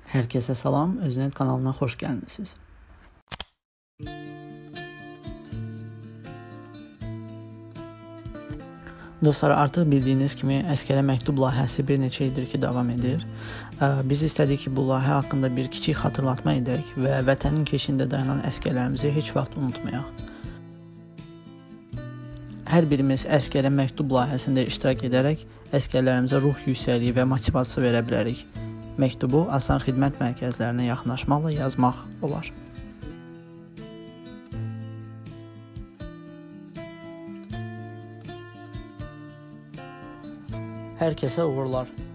Herkese salam, Öznet kanalına xoş gəlmisiniz. Dostlar, artıq bildiyiniz kimi əskərə məktub layihəsi bir neçə ildir ki davam edir. Biz istədik ki, bu layihə haqqında bir kiçik xatırlatma edək və vətənin keşiyində dayanan əskərlərimizi heç vaxt unutmayaq. Hər birimiz əskərə məktub layihəsində iştirak edərək əskərlərimizə ruh yüksəkliyi və motivasiya verə bilərik. Məktubu Asan Xidmət mərkəzlərinə yaxınlaşmaqla yazmaq olar. Hər kəsə uğurlar.